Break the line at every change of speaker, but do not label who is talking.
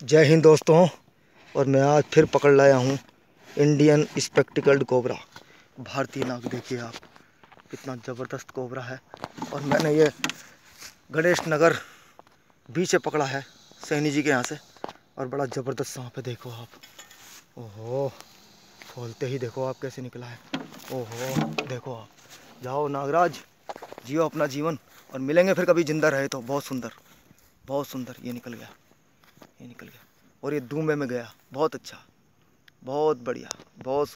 जय हिंद दोस्तों। और मैं आज फिर पकड़ लाया हूँ इंडियन स्पेक्टिकल्ड कोबरा। भारतीय नाग देखिए आप, कितना ज़बरदस्त कोबरा है। और मैंने ये गणेश नगर बीच से पकड़ा है, सैनी जी के यहाँ से। और बड़ा ज़बरदस्त सांप है, देखो आप। ओहो, खोलते ही देखो आप कैसे निकला है। ओहो देखो आप। जाओ नागराज, जियो अपना जीवन, और मिलेंगे फिर कभी जिंदा रहे तो। बहुत सुंदर, बहुत सुंदर। ये निकल गया, ये निकल गया। और ये दूमे में गया। बहुत अच्छा, बहुत बढ़िया, बहुत